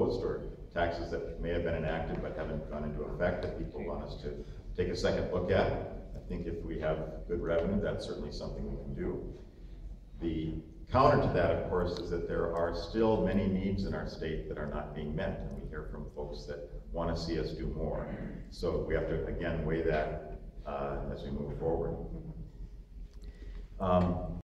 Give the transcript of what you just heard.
proposed, or taxes that may have been enacted but haven't gone into effect that people want us to take a second look at. I think if we have good revenue, that's certainly something we can do. The counter to that, of course, is that there are still many needs in our state that are not being met, and we hear from folks that want to see us do more. So we have to, again, weigh that as we move forward.